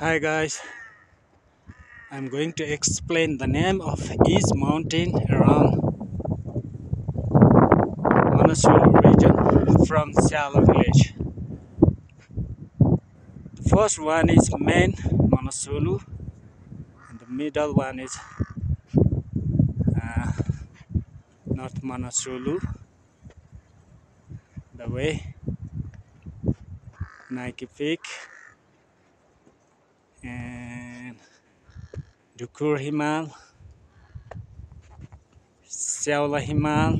Hi guys, I'm going to explain the name of each mountain around Manaslu region from Syala Village. The first one is main Manaslu and the middle one is not Manaslu. The way Nike Peak and Dukur Himal, Syala Himal.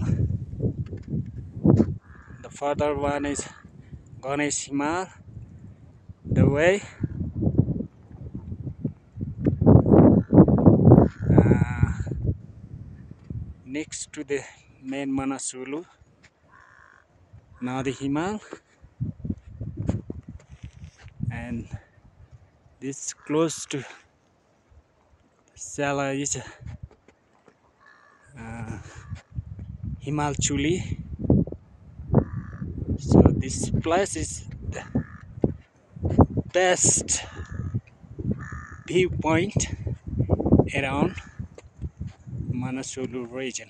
The further one is Ganesh Himal. The way next to the main Manaslu, Nadi Himal, and this close to Syala is Himal Chuli. So this place is the best viewpoint around Manaslu region.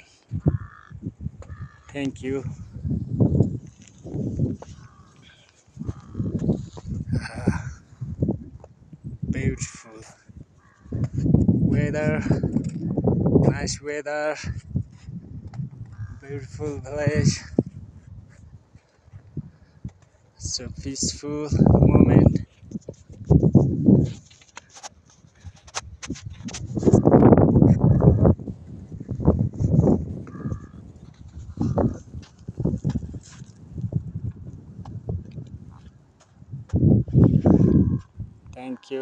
Thank you. Beautiful weather, nice weather, beautiful village, so peaceful moment. Thank you.